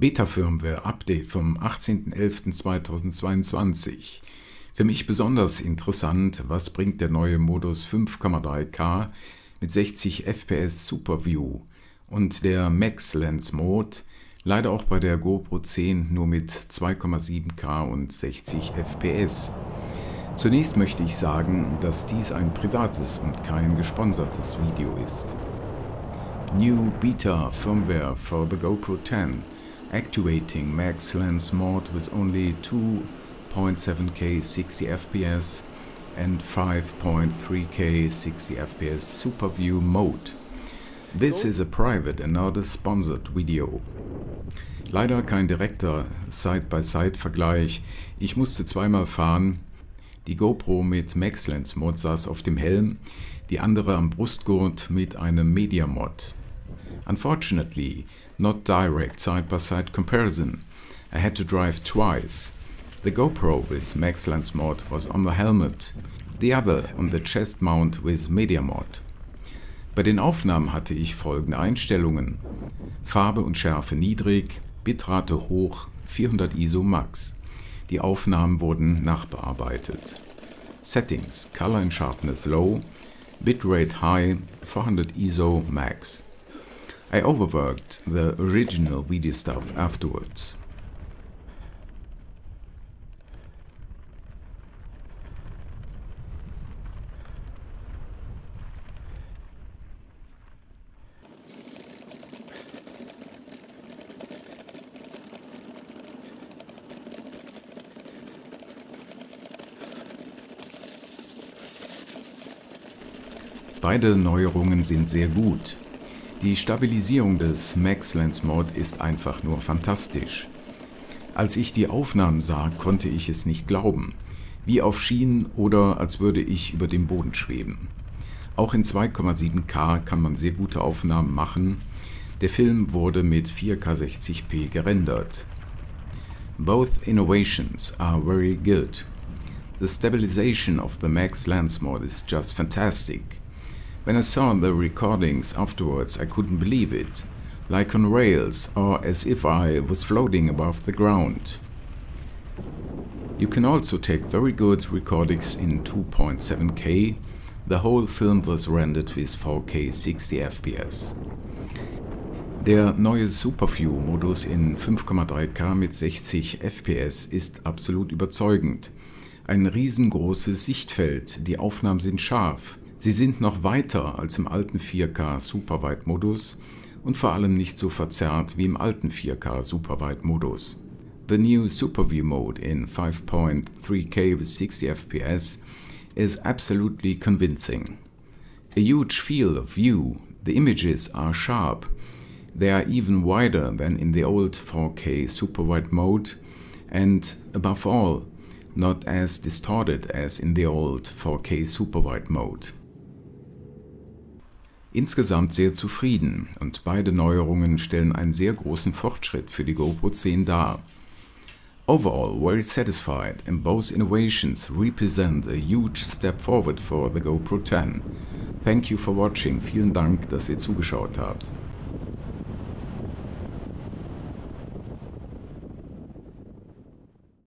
Beta-Firmware-Update vom 18.11.2022. Für mich besonders interessant, was bringt der neue Modus 5,3K mit 60 FPS SuperView und der Max Lens Mode, leider auch bei der GoPro 10 nur mit 2,7K und 60 FPS. Zunächst möchte ich sagen, dass dies ein privates und kein gesponsertes Video ist. New Beta Firmware for the GoPro 10, activating Max Lens Mode with only 2.7K 60 FPS and 5.3K 60 FPS SuperView mode. This is a private and not a sponsored video. Leider kein direkter Side-by-Side-Vergleich. Ich musste zweimal fahren. Die GoPro mit Max Lens Mode saß auf dem Helm, die andere am Brustgurt mit einem Media Mod. Unfortunately, not direct side-by-side comparison. I had to drive twice. The GoPro with Max Lens Mode was on the helmet, the other on the chest mount with Media Mod. Bei den Aufnahmen hatte ich folgende Einstellungen: Farbe und Schärfe niedrig, Bitrate hoch, 400 ISO Max. Die Aufnahmen wurden nachbearbeitet. Settings: Color and Sharpness low, Bitrate high, 400 ISO Max. I overworked the original video stuff afterwards. Beide Neuerungen sind sehr gut. Die Stabilisierung des Max Lens Mode ist einfach nur fantastisch. Als ich die Aufnahmen sah, konnte ich es nicht glauben. Wie auf Schienen oder als würde ich über dem Boden schweben. Auch in 2,7K kann man sehr gute Aufnahmen machen. Der Film wurde mit 4K 60p gerendert. Both innovations are very good. The stabilization of the Max Lens Mode is just fantastic. When I saw the recordings afterwards, I couldn't believe it, like on rails or as if I was floating above the ground. You can also take very good recordings in 2.7K. The whole film was rendered with 4K 60 FPS. Der neue SuperView-Modus in 5,3K mit 60 FPS ist absolut überzeugend. Ein riesengroßes Sichtfeld, die Aufnahmen sind scharf. Sie sind noch weiter als im alten 4K Superwide-Modus und vor allem nicht so verzerrt wie im alten 4K Superwide-Modus. The new SuperView mode in 5.3K with 60 FPS is absolutely convincing. A huge field of view, the images are sharp, they are even wider than in the old 4K Superwide mode and, above all, not as distorted as in the old 4K Superwide mode. Insgesamt sehr zufrieden und beide Neuerungen stellen einen sehr großen Fortschritt für die GoPro 10 dar. Overall very satisfied and both innovations represent a huge step forward for the GoPro 10. Thank you for watching. Vielen Dank, dass ihr zugeschaut habt.